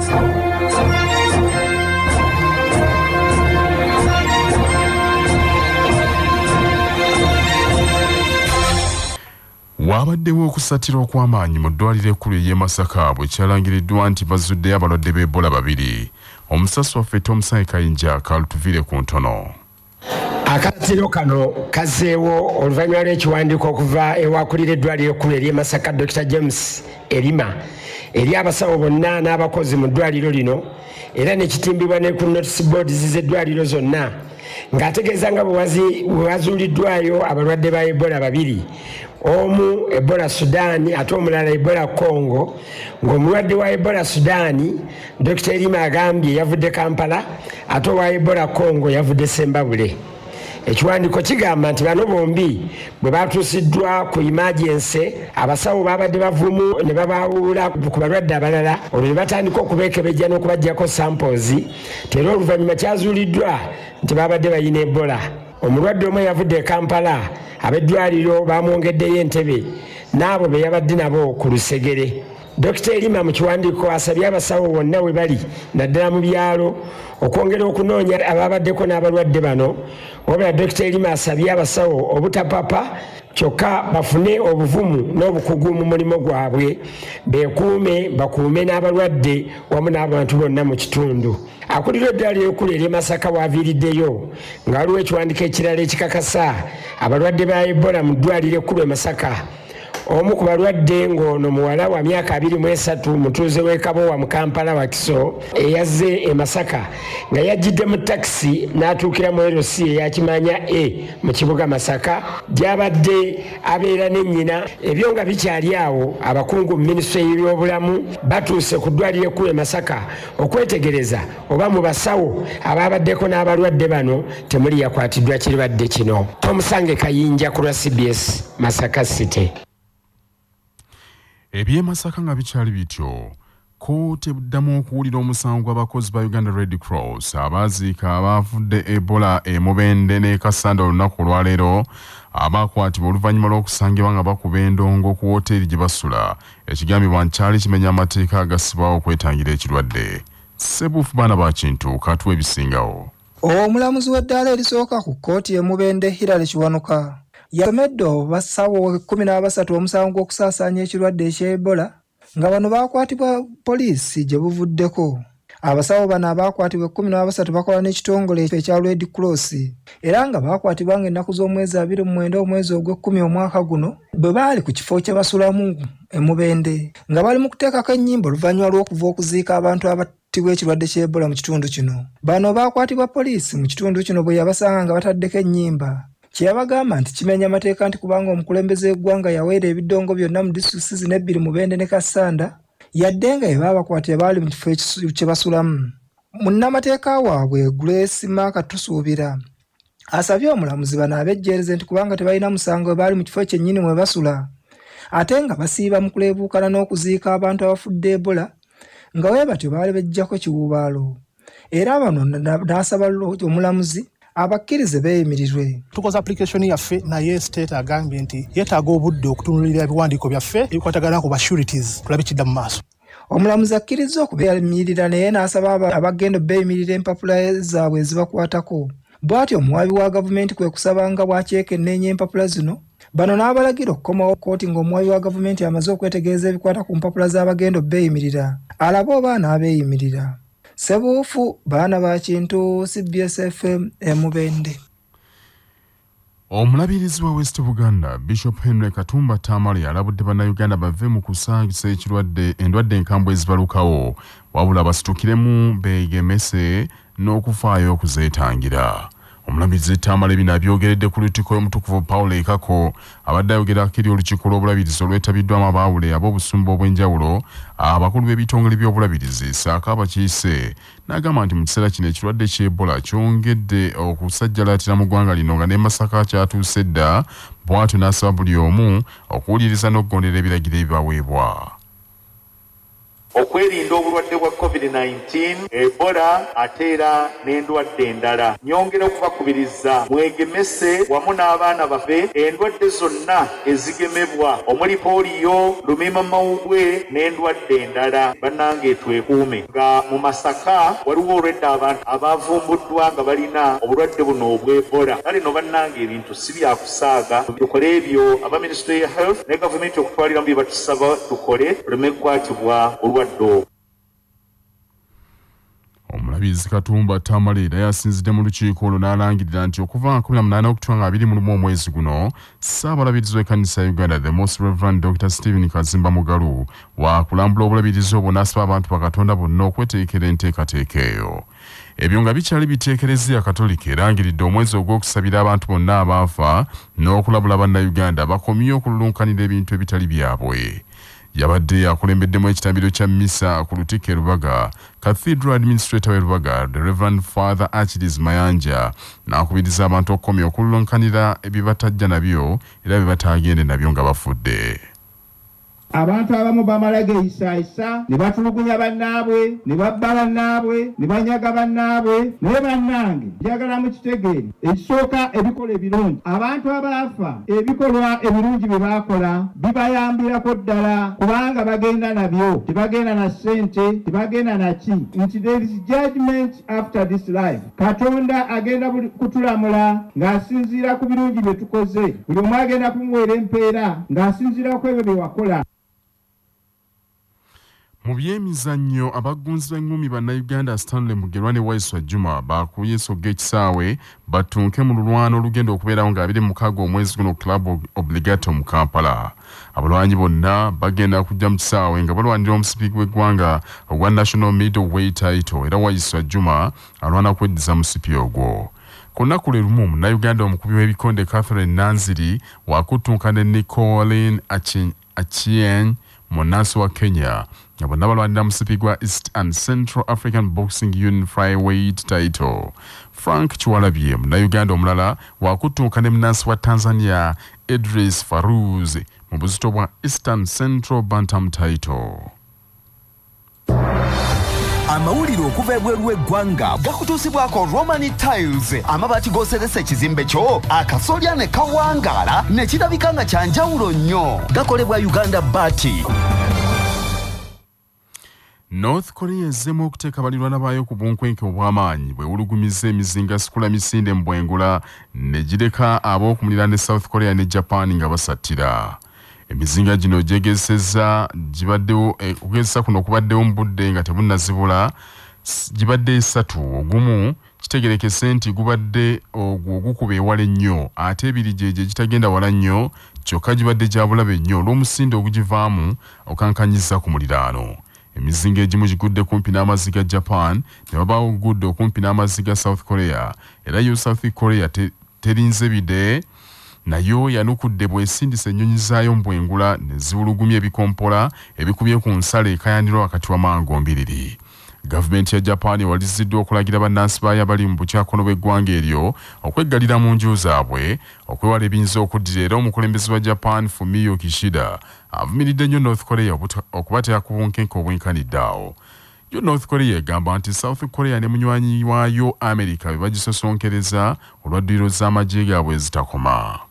Wabaddewo okusatira okw'amaanyi mu ddwaliro ekkulu ery'e Masaka bwe kyalangiriddwa nti bazuddeyo abalwadde b'Ebola babiri. Omusasi waffe Tomusange Kayinja kalutuvire ku ntono. Akatiro kano kazzeewo oluvannyuma lw'ekiwandiiko okuva ewakulira eddwaliro ekkulu ery'e Masaka Dr. James Erima eri abasawo bonna n'abakozi mu ddwaliro lino era ne kitimbibwa ne ku notice boards z'eddwaliro zonna ng'ategeeza nga bwe wazuuliddwayo abalwadde ba Ebola babiri. Omu Ebola Sudani ate omulala Ebola Congo, ng'omulwadde wa Ebola Sudani Dr. Erima agambye yavudde Kampala ate owa Ebola Congo yavudde Sembabule. Ekiwandiiko kigamba nti bano bombi bwe batuusiddwa ku emergency abasawo babadde bavumu ne babaawula ku balwadde abalala olwo ne batandika okubeekebejja n'okubaggyako samples era oluvannyuma kyazuuliddwa nti babadde bayina Ebola. Omulwadde omu yavudde e Kampala ab'eddwaliro bamwongeddeyo entebe n'abo be yabadde nabo ku lusegere. Dr. Erima mu kiwandiiko asabye abasawo bonna we bali naddala mu byalo okwongera okunoonya ababaddeko n'abalwadde bano. Wabula Dr. Erima asabye abasawo obutapapa kyokka bafune obuvumu n'obukugu mu mulimu gwabwe bakuume n'abalwadde wamu n'abantu bonna mu kitundu. Akulira eddwaliro ekkulu ery'e Masaka waaviiriddeyo nga waliwo ekiwandiiko ekirala ekikakasa abalwadde ba Ebola mu ddwaliro ekkulu e Masaka. Omu ku balwadde ng'ono muwala wa myaka 23 mutuuze w'e Kabowa mu Kampala Wakiso eyazze e Masaka nga yajjidde mu takisi n'atuukira mu LC eya Kimanya mu kibuga Masaka gy'abadde abeera ne nnyina. Ebyo nga bikyali awo abakungu mu minisitule y'ebyobulamu batuuse ku ddwaliro ekkulu e Masaka okwetegereza oba mu basawo ababaddeko n'abalwadde bano temuli yakwatiddwa kirwadde kino. Tomusange Kayinja ku lwa CBS Masaka City. Eby'e Masaka nga bikyali bityo, kkooti eddamu okuwulira omusango gw'abakozi ba Uganda Red Cross abaziika abavudde Ebola e Mubende ne Kasanda olunaku olwaleero abakwatibwa oluvannyuma lw'okusangibwa nga bakuba endongo ku woteeri gye basula ekigambibwa nti kyali kimenya amateeka agasibwawo okwetangira ekirwadde. Sebuufu baana ba Kintu katuwa ebisingawo. Omulamuzi w'eddaala erisooka ku kkooti e Mubende Hilary Kiwanuka yasomedde basawo 13 omusango gw'okusaasaanya ekirwadde ekya Ebola nga bano bakwatibwa poliisi gye buvuddeko. Abasawo bano abakwatibwa 13 bakola n'ekitongole ekya Red Cross era nga bakwatibwa ng'ennaku z'omwezi 29 omwezi ogw'ekkumi omwaka guno bwe baali ku kifo kye basulamu e Mubende nga bali mu kuteekako ennyimba oluvannyuma lw'okuva okuziika abantu abattibwa ekirwadde kya Ebola mu kitundu kino. Bano bakwatibwa poliisi mu kitundu kino bwe yabasanga nga bataddeko ennyimba. Kyabagamba nti kimenya amateeka nti kubanga omukulembeze w'eggwanga yaweera ebidongo byonna mu disitulikiti zino 2 Mubende ne Kasanda yadde nga babakwatira baali mu kifo kye basulamu. Munnamateeka waabwe Grace Maka Tusuubira asabye omulamuzi bano abejjeereze nti kubanga tebalina musango baali mu kifo kyennyini mwe basula ate nga basiiba mu kuleebuukana n'okuziika abantu abafudde Ebola nga bwe batyo baali bejjako kiwubaalo. Era bano n'asaba omulamuzi abakkirize beeyimirirwe. Tukoze application yaffe naye state agambye nti yeetaaga obudde okutunulira ebiwandiiko byaffe ebikwatagana ku basurities tulabe kidda mu maaso. Omulamuzi akkiriza okubeeyimirira naye n'asaba abagenda beeyimirira empapula zaabwe ezibakwatako. Bw'atyo omuwaabi wa gavumenti kwe kusaba nga bw'akyekenneenya empapula zino bano n'abalagira okukomawo kkooti ng'omuwaabi wa gavumenti amaze okwetegereza ebikwata ku mpapula z'abagenda beeyimirira alabe oba anaabeeyimirira. Sebuufu baana ba Kintu CBS FM e Mubende. Omulabirizi wa West Buganda Bishop Henry Katumba Tamale yalabudde bannayuganda bave mu kusangisa ekirwadde endwadde enkambwe ezibalukawo wabula basitukiremu beegemese n'okufaayo okuzeetangira. Omulabirizi Tamale bino abyogeredde ku lutikko y'omutukuvu Paulo Ekako abadde ayogerako eri olukiiko lw'obulabirizi olwetabiddwamu abaawule ab'obusumba obw'enjawulo abakulu b'ebitongole by'obulabirizi saako abakiise n'agamba nti mu kiseera kino ekirwadde ky'Ebola kyongedde okusajjalaatira mu ggwanga lino nga ne Masaka kyatuuse dda bw'atyo n'asaba buli omu okuwuliriza n'okugondera ebiragiro ebibaweebwa. okwerinda obulwadde bwa COVID-19, Ebola ateera n'endwadde endala. Nyongera okubakubiriza mwegemese wamu n'abaana baffe endwadde zonna ezigemebwa omuli poliyo, lumiimamawuggwe n'endwadde endala. Bannange twekuume. Nga mu Masaka waliwo olwedda abantu abavumbuddwa nga balina obulwadde buno obw'Ebola. Kale no bannange ebintu si byakusaaga. Tukole ebyo aba Ministry of Health ne gavumenti okutwalira mu bye batusaba tukole tuleme kukwatibwa olwadde. Omulabizi Katumba Tamale yasinzidde mu lukiiko olwo n'alangirira nti okuva 18 Okutwanga 2021 omwezi guno Ssaabalabirizi w'ekkanisa ya Uganda the Most Reverend Dr. Stephen Kazimba Mugalu waakulambula obulabirizi obwo n'asaba abantu ba Katonda bonna okweteekera enteekateeka eyo. Ebyo nga bikyali biteekerezi ya Katolika erangiridde omwezi ogw'okusabira abantu bonna abaafa n'okulabula bannayuganda bakomye okululunkanira ebintu ebitali byabwe. Yabadde akulembeddemu ekitambiro kya Misa ku Lutikko e Lubaga, Cathedral Administrator w'e Lubaga, the Reverend Father Archidius Mayanja, n'akubiriza abantu okukomya okululunkanira ebibatajja nabyo era bye bataagende nabyo nga bafudde. Abantu abamu bamala geyisaayisa ne batulugunya bannaabwe ne babba bannaabwe ne banyaga bannaabwe naye bannange njagala mukitegeere ekisooka ebikola ebirungi abantu abaafa ebikolwa ebirungi bye baakola bibayambirako ddala kubanga bagenda nabyo tebagenda na ssente tebagenda naki nti there is judgment after this life. Katonda agenda kutulamula ng'asinziira ku birungi bye tukoze, buli omu agenda kumuweera empeera ng'asinziira ku ebyo bye wakola. Mu byemizannyo abaggunzi b'engumi bannayuganda Stanley Mugerwa ne Waiswa Juma baakubye esogga ekisaawe batunke mu lulwano olugenda okubeerawo nga 26 omwezi guno Club Obligato mu Kampala. Abalwanyi bonna bagenda kujja mu kisaawe nga balwanira omusipiiki w'eggwanga ogwa National Middleweight title era Waiswa Juma alwana kweddiza musipi ogwo. Ku lunaku lwe lumu munnayuganda omukubi w'ebikonde Catherine Nanziri waakutunka ne Nicoline Achien munnansi wa Kenya nga bonna balwanira musipi gwa East and Central African Boxing Union Flyweight title. Frank Chiwalabye munnayuganda omulala waakutunka ne munnansi wa Tanzania Idris Faruz mu buzito bwa Eastern Central Bantam title. Amawulire okuva ebweru w'eggwanga gakutuusibwako Romani Tiles, amabaati g'oseresa ekizimbe kyo akasolya ne kawangaala ne kirabika nga kya njawulo nnyo. Gakolebwa Uganda Bati. North Korea ezzeemu okuteeka balirwana baayo ku bunkwenke obw'amaanyi bwewulugumiza emizinga sikula misinde mu bwengula ne gireka ab'okumulira ne South Korea ne Japan nga basattira. Emizinga gino gyegezesezza gibaddewo okugezesa kuno kubaddewo mu budde nga tebunnazibula gibadde 3 ogumu kitegerekese nti gubadde ogukuba ewala ennyo ate ebiri gye gitagenda wala nnyo kyokka gibadde gya bulabe nnyo olw'omusinde ogugivaamu okankanyiza ku muliraano. Emizinga egimu gigudde kumpi n'amazzi ga Japan ne babaawo ogudde okumpi n'amazzi ga South Korea era yo South Korea terinze bide nayo yanukudde bw'esindisa ennyonyi zaayo mu bwengula ne ziwulugumya ebikompola ebikubye ku nsala ekayanirwa wakati w'amango mbiriri. Gavumenti ya Japan ewaliziddwa okulagira bannansi baayo abali mu bukyakono bw'eggwanga eryo okweggalira mu nju zaabwe okwewala ebiyinza okuddira era omukulembeze wa Japan Fumio Kishida avumiridde nnyo North Korea okubateeka ku bunkenke obwenkanidde awo. Yo North Korea egamba nti South Korea ne munywanyi waayo America be bagisosonkereza olwadduyiro z'amagye gaabwe ezitakoma.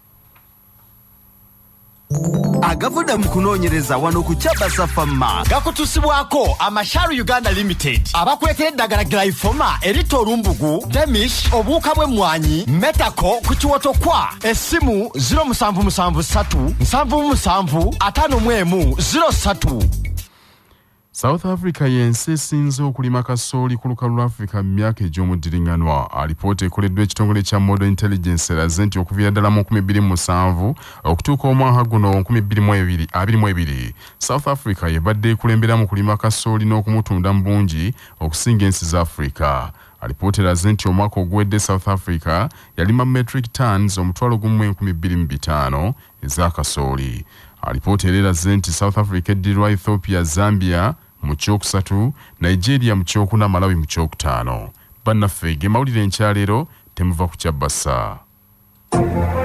Agavuda mu kunoonyereza wano ku Kyabasa Pharma gakutusibwako Amasharu Uganda Limited abakuletera eddagala Glyphoma erita olumbugu Demish obuwuka bw'emmwanyi Metako ku kiwoto kwa essimu 0773 77 51 03. South Africa yensi esinze okulima kasooli ku lukalu lwa Africa mu myaka egy'omuddiringanwa. Alipoota ekoleddwa ekitongole kya Model Intelligence eraze nti okuviira ddala mu 2007 okutuuka omwaka guno 2022 South Africa yebadde ekulembera mu kulima kasooli n'okumutunda mu bungi okusinga ensi za Africa. Alipoota eraze nti omwaka oguwedde South Africa yalima metric tons 1,2500 eza kasooli. Alipoota eraze nti South Africa eddirwa Ethiopia, Zambia mu kyokusatu, Nigeria mu kyokuna, Malawi mu kyokutaano. Bannaffe ge mawulire enkyaleero temuva ku Kyabasa.